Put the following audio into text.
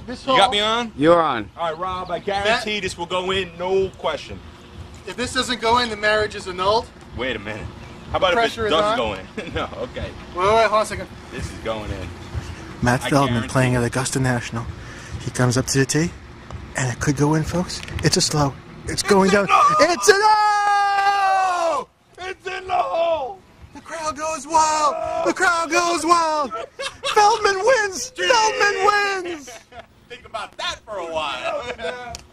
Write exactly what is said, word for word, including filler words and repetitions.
this You hole, got me on? You're on. All right, Rob, I guarantee this will go in, no question. if this doesn't go in, the marriage is annulled. Wait a minute. How about Pressure if is it doesn't on? go in? No, okay. Wait, wait, wait, hold on a second. This is going in. Matt I Feldman guarantee playing it. at Augusta National. He comes up to the tee, and it could go in, folks. It's a slow. It's going down. It's an oh! It's in the hole! The crowd goes wild. The crowd goes wild. Feldman wins. Feldman wins. Think about that for a while.